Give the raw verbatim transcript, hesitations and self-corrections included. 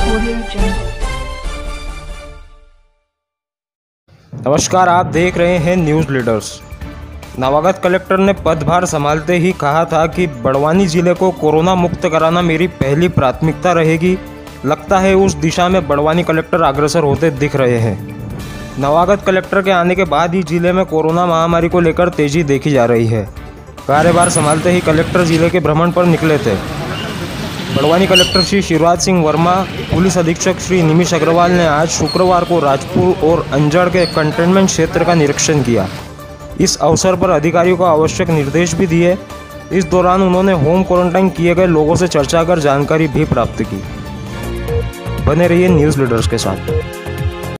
नमस्कार, आप देख रहे हैं न्यूज़ लीडर्स। नवागत कलेक्टर ने पदभार संभालते ही कहा था कि बड़वानी जिले को कोरोना मुक्त कराना मेरी पहली प्राथमिकता रहेगी। लगता है उस दिशा में बड़वानी कलेक्टर अग्रसर होते दिख रहे हैं। नवागत कलेक्टर के आने के बाद ही जिले में कोरोना महामारी को लेकर तेजी देखी जा रही है। कार्यभार संभालते ही कलेक्टर जिले के भ्रमण पर निकले थे। बड़वानी कलेक्टर श्री शिवराज सिंह वर्मा, पुलिस अधीक्षक श्री निमिष अग्रवाल ने आज शुक्रवार को राजपुर और अंजड़ के कंटेनमेंट क्षेत्र का निरीक्षण किया। इस अवसर पर अधिकारियों को आवश्यक निर्देश भी दिए। इस दौरान उन्होंने होम क्वारंटाइन किए गए लोगों से चर्चा कर जानकारी भी प्राप्त की। बने रहिए न्यूज़ लीडर्स के साथ।